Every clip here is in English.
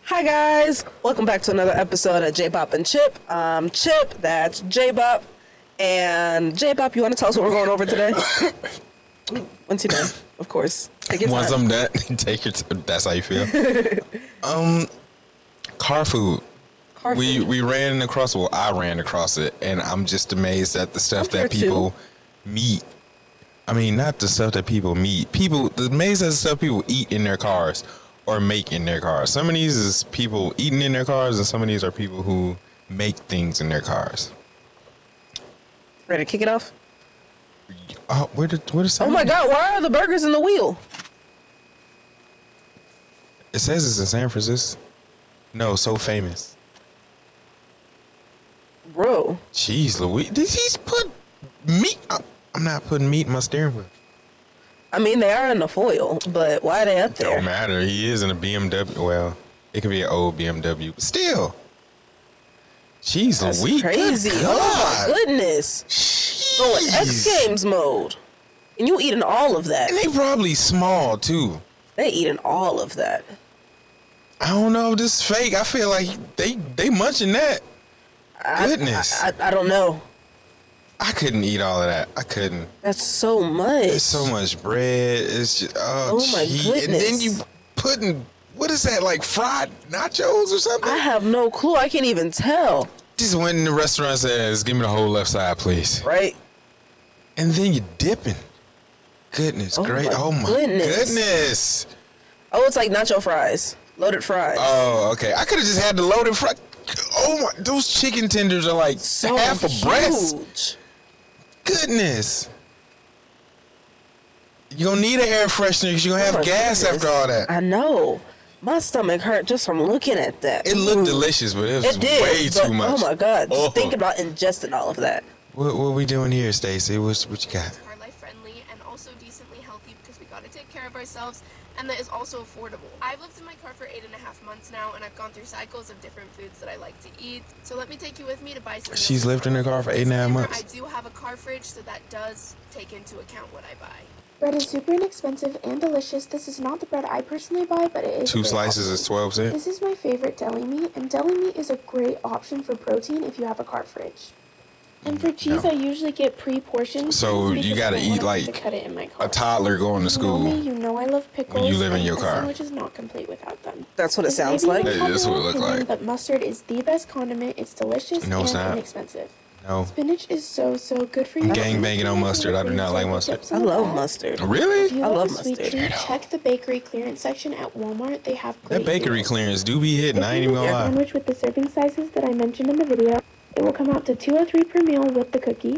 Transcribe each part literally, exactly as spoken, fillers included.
Hi guys, welcome back to another episode of J-Bop and Chip. I'm Chip, that's J-Bop. And J-Bop, you want to tell us what we're going over today? Once you're done, of course. Take your time. Once I'm done, take your time. That's how you feel. um, car food. Car we food. we ran across. Well, I ran across it, and I'm just amazed at the stuff that people too. meet. I mean, not the stuff that people meet. People amazed at the stuff people eat in their cars or make in their cars. Some of these is people eating in their cars, and some of these are people who make things in their cars. Ready to kick it off? Oh, where did where did Oh my God! Why are the burgers in the wheel? It says it's in San Francisco. No, So Famous. Bro. Jeez, Louis, did he put meat? I'm not putting meat in my steering wheel. I mean, they are in the foil, but why are they up there? Don't matter. He is in a B M W. Well, it could be an old B M W, but still. Jeez, That's Louis, crazy. Oh my goodness. Jeez. Going X Games mode. And you eating all of that. And they probably small, too. They eating all of that. I don't know if this is fake. I feel like they, they munching that. I, Goodness. I, I, I don't know. I couldn't eat all of that. I couldn't. That's so much. It's so much bread. It's just, oh, oh my gee. goodness. And then you putting, what is that, like fried nachos or something? I have no clue. I can't even tell. Just went in the restaurant and says, give me the whole left side, please. Right. And then you're dipping. Goodness, oh great. My oh, my goodness. goodness. Oh, it's like nacho fries. Loaded fries. Oh, okay. I could have just had the loaded fries. Oh, my. Those chicken tenders are like so half a huge. breast. Goodness. You're going to need an air freshener because you're going to have oh gas goodness. after all that. I know. My stomach hurt just from looking at that. It looked Ooh. delicious, but it was it did, way but, too much. Oh, my God. Just oh. thinking about ingesting all of that. What, what are we doing here, Stacey? What, what you got? Are life friendly and also decently healthy because we got to take care of ourselves, and that is also affordable. I've lived in my car for eight and a half months now, and I've gone through cycles of different foods that I like to eat. So let me take you with me to buy some. She's lived in her car for eight and a half months. I do have a car fridge, so that does take into account what I buy. Bread is super inexpensive and delicious. This is not the bread I personally buy, but it is. Two slices is twelve cents. This is my favorite deli meat, and deli meat is a great option for protein if you have a car fridge. And for cheese, no. I usually get pre-portioned. So you gotta eat like to cut it in my car. A toddler going to school. You know, me, you know I love pickles. When you live in your car. The sandwich is not complete without them. That's what it sounds like. That is what it looks like. But mustard is the best condiment. It's delicious no, it's and not. inexpensive. No. Spinach is so, so good for you. I'm gang banging on mustard. I do not like mustard. I love mustard. Really? If you I love mustard. Treat, check the bakery clearance section at Walmart. They have great That bakery deals. clearance do be hitting. If I ain't even gonna lie. Sandwich with the serving sizes that I mentioned in the video. It will come out to two oh three per meal with the cookie.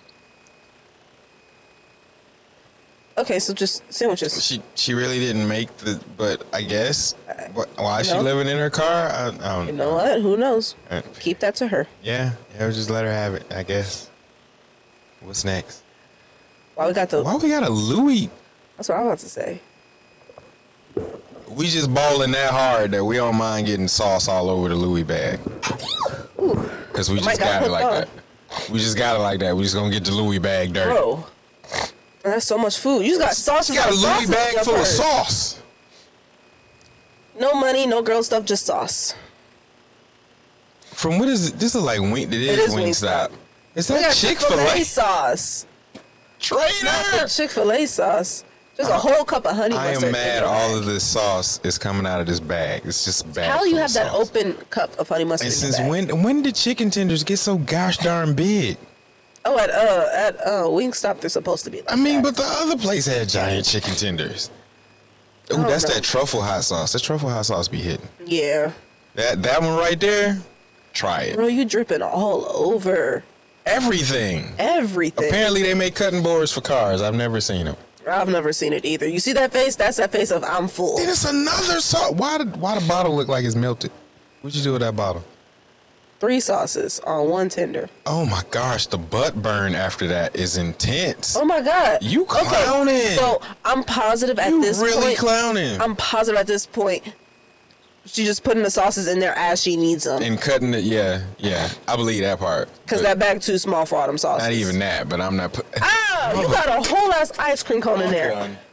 Okay, so just sandwiches. She she really didn't make the, but I guess what, why is she living in her car? I, I don't You know what? Who knows? Uh, Keep that to her. Yeah, yeah, just let her have it. I guess. What's next? Why we got the? Why we got a Louis? That's what I was about to say. We just balling that hard that we don't mind getting sauce all over the Louis bag. Because we just got it like on. that. We just got it like that. We just gonna get the Louis bag dirty. Bro, that's so much food. You just got sauce. You got a Louis bag full of sauce. No money, no girl stuff, just sauce. From what is it? This is like wing. It is, it is Wingstop. Wingstop. Is that Chick-fil-A sauce? Traitor. Chick-fil-A sauce. Just a whole cup of honey I mustard. I am mad all of this sauce is coming out of this bag. It's just bad. How do you have that open cup of honey mustard? And since when when did chicken tenders get so gosh darn big? Oh, at uh at uh Wingstop they're supposed to be like I mean, that. but the other place had giant chicken tenders. Ooh, that's know. that truffle hot sauce. That truffle hot sauce be hitting. Yeah. That that one right there, try it. Bro, you dripping all over. Everything. Everything. Apparently they make cutting boards for cars. I've never seen them. I've never seen it either. You see that face? That's that face of I'm full. Then it's another sauce. Why did why the bottle look like it's melted? What'd you do with that bottle? Three sauces on one tender. Oh my gosh, the butt burn after that is intense. Oh my God. You clowning. Okay, so I'm positive at you this really point. really clowning. I'm positive at this point. She just putting the sauces in there as she needs them. And cutting it, yeah, yeah. I believe that part. Because that bag too small for all them sauces. Not even that, but I'm not putting... Ah, you got a whole ass ice cream cone in there.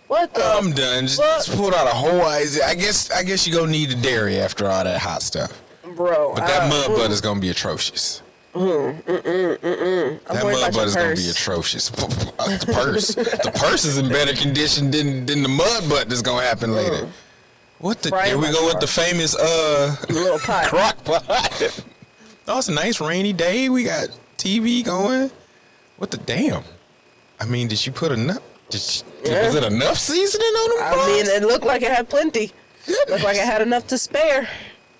What the? I'm done. Just, What? just pulled out a whole ice. I guess I guess you gonna need the dairy after all that hot stuff. Bro. But that I, mud mm, butter's gonna be atrocious. Mm, mm, mm, mm, mm. I'm That worried mud about your butter's gonna purse. be atrocious. The purse, the purse is in better condition than than the mud butt that's gonna happen later. What the? Fry Here we my go with car. the famous uh Little pot. crock pot. Oh, it's a nice rainy day. We got T V going. What the damn? I mean, did you put enough? Did she, Yeah. Was it enough seasoning on them? I fries? mean, it looked like it had plenty. Looked like it had enough to spare.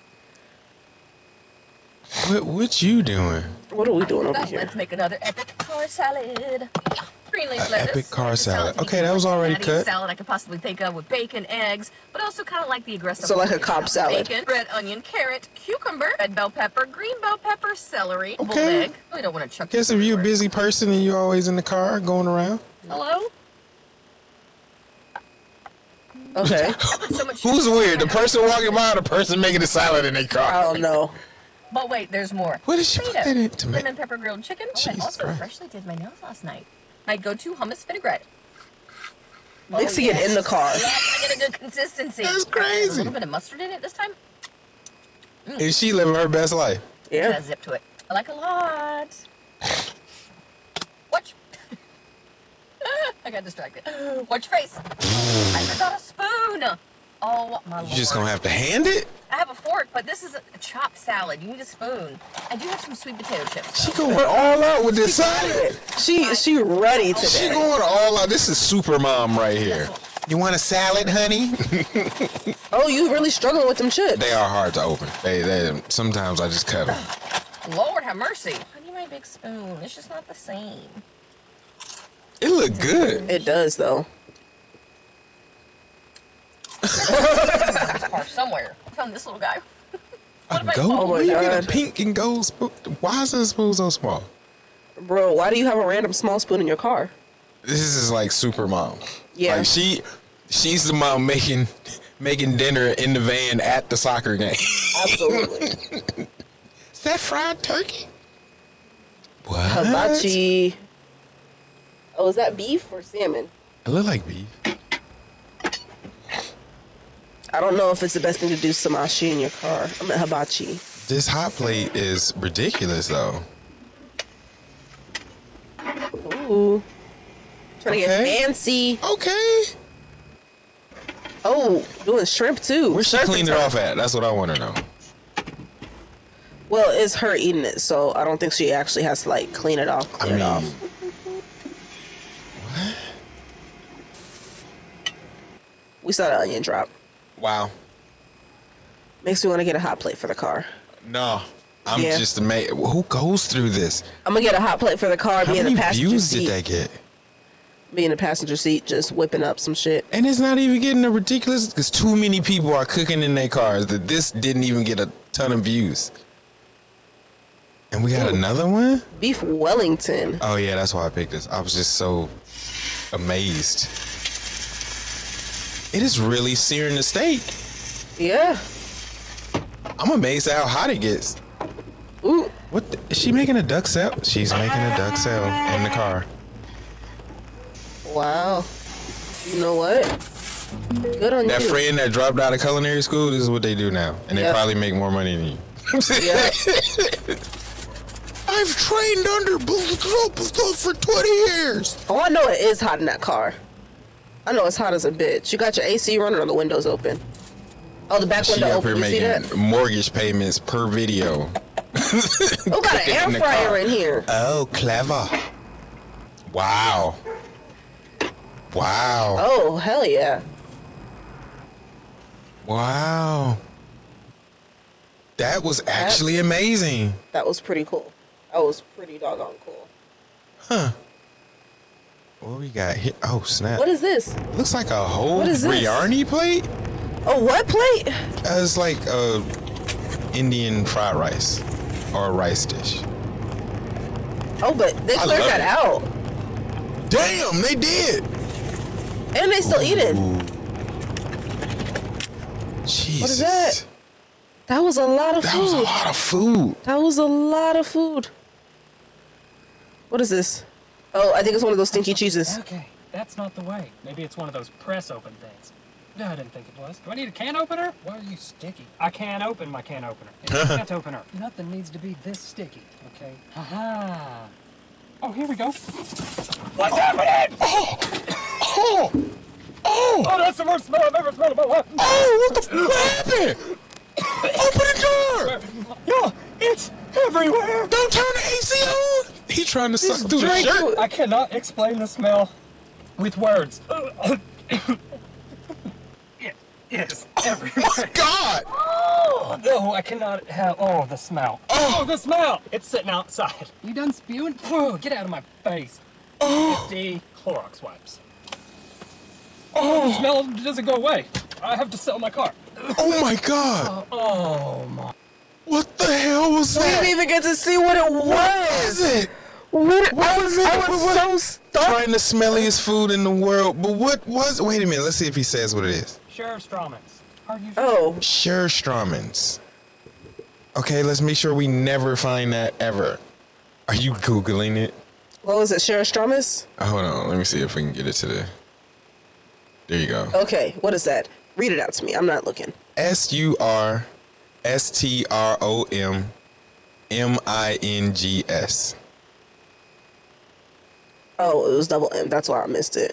What what you doing? What are we doing over Now, here? let's make another epic car salad. Green leaf A lettuce. epic car It's a salad. to me Okay, that was like already the cut. salad I could possibly think of with bacon, eggs, but also kind of like the aggressive. So like a one. Cobb salad. Bacon, red onion, carrot, cucumber, red bell pepper, green bell pepper, celery, boiled Okay. egg. Really don't want to chuck. Guess this if you're a everywhere. busy person and you're always in the car going around. Hello. Okay. I put so much Who's sugar weird? in The it. person walking by or the person making the salad in their I car? don't know. But wait, there's more. What did she put Tomato, that in? Tomato. lemon pepper grilled chicken. Oh, I Jesus also Christ. freshly did my nails last night. My go-to hummus vinaigrette. Mixing Oh, it in the car. Yeah, I get a good consistency. That's A crazy. little bit of mustard in it this time. Is she living her best life? Yeah. Yeah. Zip to it. I like a lot. Watch. I got distracted. Watch your face. I forgot a spoon. Oh my lord. You just gonna have to hand it? I have a fork, but this is a, a chopped salad. You need a spoon. I do have some sweet potato chips. She going all out with this salad. She she ready She today. going all out. This is super mom right here. You want a salad, honey? Oh, you really struggling with them chips? They are hard to open. They, they sometimes I just cut them. Lord have mercy. I need my big spoon. It's just not the same. It look good. It does though. It's parked somewhere. I found this little guy. A if I gold? fall? Oh my Where you get a God. pink and gold spoon? Why is this spoon so small? Bro, why do you have a random small spoon in your car? This is like super mom. Yeah. Like she, she's the mom making, making dinner in the van at the soccer game. Absolutely. Is that fried turkey? What? Hibachi. Oh, is that beef or salmon? It look like beef. I don't know if it's the best thing to do samashi in your car. I'm at hibachi. This hot plate is ridiculous though. Ooh. Trying to Okay. get fancy. Okay. Oh, doing shrimp too. Where's she Surfing cleaned it time. off at? That's what I want to know. Well, it's her eating it, so I don't think she actually has to like clean it off. Clean I it off. mean, We saw the onion drop. wow. Makes me want to get a hot plate for the car. No. I'm Yeah. just amazed. Who goes through this? I'm gonna get a hot plate for the car. How Be in many the passenger views seat. did they get? Be in the passenger seat, just whipping up some shit. And it's not even getting a ridiculous because too many people are cooking in their cars that this didn't even get a ton of views. And we got Ooh. another one? Beef Wellington. Oh yeah, that's why I picked this. I was just so amazed. It is really searing the steak. Yeah. I'm amazed at how hot it gets. Ooh. What the, is she making a duck sale? She's making a duck sale in the car. Wow. You know what? Good on That you. friend that dropped out of culinary school, this is what they do now. And they Yep. probably make more money than you. Yeah. I've trained under for twenty years. Oh, I know it is hot in that car. I know it's hot as a bitch. You got your A C running or the windows open? Oh, the back She window up here open. You see that? making mortgage payments per video. Oh, got an air in the fryer car. in here. Oh, clever. Wow. Wow. Oh, hell yeah. Wow. That was actually amazing. That was pretty cool. That was pretty doggone cool. Huh. What we got here? Oh, snap. What is this? Looks like a whole What is this? biryani plate. Oh, what plate? Uh, It's like a Indian fried rice or a rice dish. Oh, but they I cleared love that it. out. Damn, they did. And they still eating. Ooh. Jesus. What is that? That was a lot of That food. was a lot of food. That was a lot of food. What is this? Oh, I think it's one of those stinky cheeses. Okay. That's not the way. Maybe it's one of those press open things. No, I didn't think it was. Do I need a can opener? Why are you sticky? I can't open my can opener. It's a can opener. Nothing needs to be this sticky, okay? Ha-ha. Oh, here we go. What's happening? Oh! Oh! Oh! Oh, that's the worst smell I've ever smelled in my life. Oh, what the what happened? Open the door! Yeah, it's everywhere. Don't turn the A C on! He trying to suck through the drink shirt. it. I cannot explain the smell with words. It is everywhere. Oh my God! Oh, no, I cannot have. Oh, the smell. Oh. Oh, the smell. It's sitting outside. You done spewing? Oh, get out of my face. Oh. It's the Clorox wipes. Oh, the smell doesn't go away. I have to sell my car. Oh my God! Oh, my. What the hell was We that? didn't even get to see what it What was. is it? What, I was, I What- was what- so stuck. Trying the smelliest food in the world, but what was? Wait a minute. Let's see if he says what it is. Sheriff Strawman's. Are you? Oh, Sure, Strawman's. Okay, let's make sure we never find that ever. Are you googling it? what was it? Sheriff Stramis? Oh, hold on. Let me see if we can get it to the. There you go. Okay, what is that? Read it out to me. I'm not looking. S U R S T R O M M I N G S. Oh, it was double M. That's why I missed it.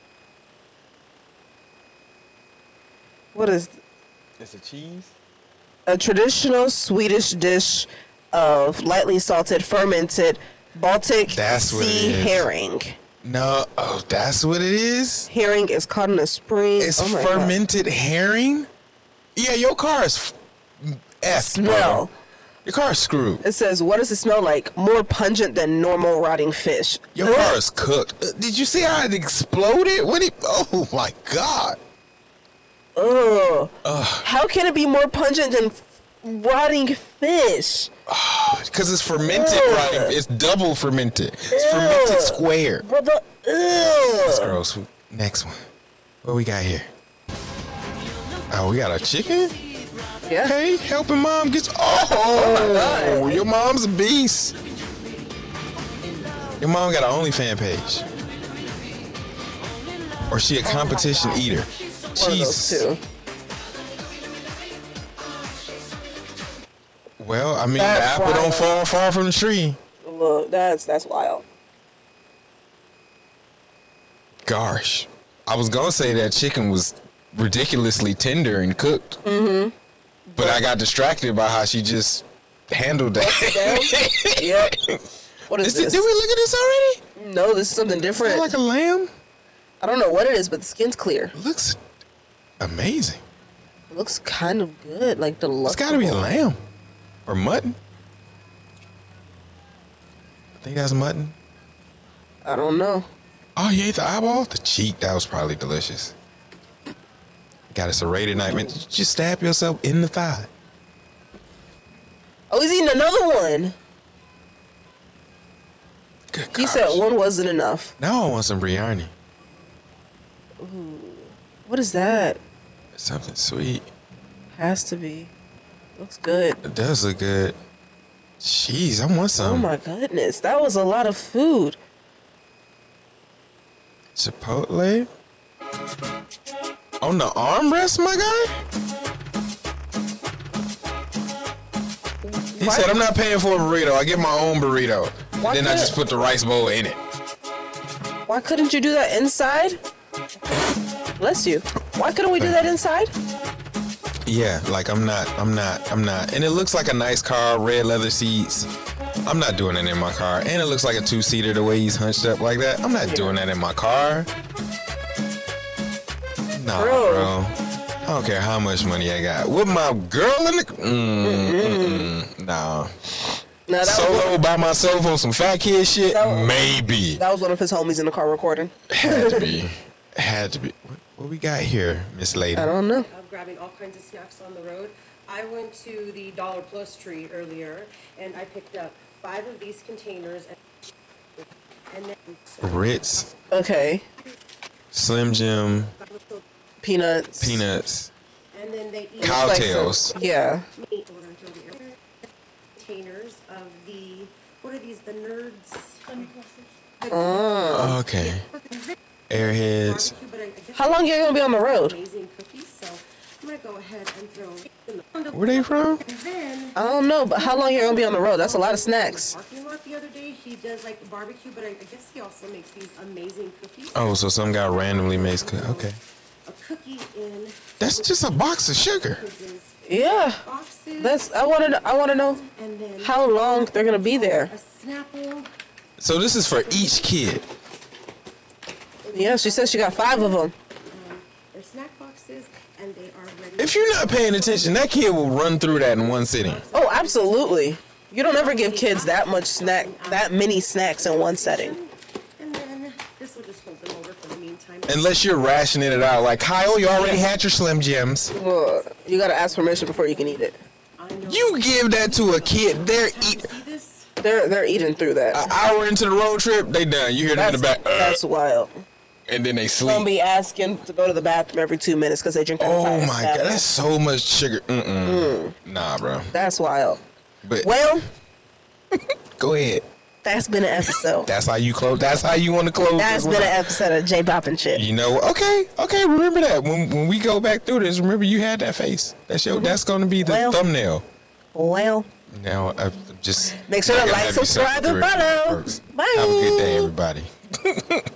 What is It's a cheese? a traditional Swedish dish of lightly salted, fermented Baltic That's what it sea is. herring. No, oh, that's what it is? Herring is caught in a spring. It's oh my God. fermented herring? Yeah, your car is f- F. Smell. bro. Your car is screwed. It says, what does it smell like? More pungent than normal rotting fish. Your car is cooked. Uh, Did you see how it exploded when it? Oh my God! Ugh. How can it be more pungent than f- rotting fish? Because it's fermented, Ugh. right? It's double fermented. It's Ew. fermented square. Brother, That's ugh. gross. Next one. What we got here? Oh, we got a chicken. Yeah. Hey, helping mom get. Oh, God. your mom's a beast. Your mom got an OnlyFans page. Or she a competition eater? One of those Jesus. two. Well, I mean, That's the apple don't wild. fall far from the tree. Look, that's that's wild. Gosh, I was gonna say that chicken was ridiculously tender and cooked. Mm-hmm. But I got distracted by how she just handled that. Yep. What is Is it, this? did we look at this already? No, this is something Is that different. like a lamb? I don't know what it is, but the skin's clear. It looks amazing. It looks kind of good, like the It's got to be a lamb or mutton. I think that's mutton. I don't know. Oh, you ate the eyeball? The cheek, that was probably delicious. Got a serrated knife. Man, just stab yourself in the thigh. Oh, he's eating another one. Good He gosh. said one wasn't enough. Now I want some biryani. What is that? Something sweet. Has to be. Looks good. It does look good. Jeez, I want some. Oh my goodness, that was a lot of food. Chipotle? On the armrest, my guy? He Why- said, I'm not paying for a burrito. I get my own burrito. Why then I can't- just put the rice bowl in it. Why couldn't you do that inside? Bless you. Why couldn't we do that inside? Yeah, like I'm not, I'm not, I'm not. And it looks like a nice car, red leather seats. I'm not doing it in my car. And it looks like a two-seater the way he's hunched up like that. I'm not doing that in my car. Nah, Bro. bro. I don't care how much money I got. With my girl in the... Mm, mm-mm, nah. No, that was, Solo by myself on some fat kid shit? That was- Maybe. that was one of his homies in the car recording. Had to be. Had to be. What, what we got here, Miss Lady? I don't know. Of grabbing all kinds of snacks on the road. I went to the Dollar Plus tree earlier, and I picked up five of these containers, and, and then Ritz, Okay. Slim Jim, Peanuts. peanuts, and then they eat cowtails. Yeah. containers of the what are these? The Nerds. Oh. Okay. Airheads. barbecue, but I, I guess How long you gonna be on the road? amazing cookies, so I'm gonna go ahead and throw in the Where they from? And then I don't know, but how long you gonna be on the road? That's a lot of snacks. parking lot the other day, he does like barbecue, but I, I guess he also makes these amazing cookies. Oh, so some guy randomly makes cookies. Okay. A cookie in That's just a box of sugar. his Yeah, boxes. that's. I want to. I want to know and then how long they're gonna be there. a Snapple. So this is for each kid. Yeah, she said she got five of them. Um, they're snack boxes, and they are ready. If you're not paying attention, that kid will run through that in one sitting. Oh, absolutely. You don't ever give kids that much snack, that many snacks in one setting. And then this will just hold them over for the meantime. Unless you're rationing it out. Like, Kyle, you already had your Slim Jims. Well, you gotta ask permission before you can eat it. I know. You give that to a kid, they're eat. See this? They're they're eating through that. An hour into the road trip, they done. You hear them in That's, the back, uh, that's wild. and then they Don't sleep. be asking to go to the bathroom every two minutes because they drink. that Oh entire my Snapple. god, that's so much sugar. Mm-mm. Nah, bro. That's wild. But Well, go ahead. that's been an episode. That's how you close. That's how you want to close. That's this been one. an episode of J Bop and Chip. You know, okay, okay. Remember that when when we go back through this. Remember you had that face. That's your. That's going to be the Well. thumbnail. Well, Now, I just make sure to I gotta like, have you subscribe, and separate follow. perks. Bye. Have a good day, everybody.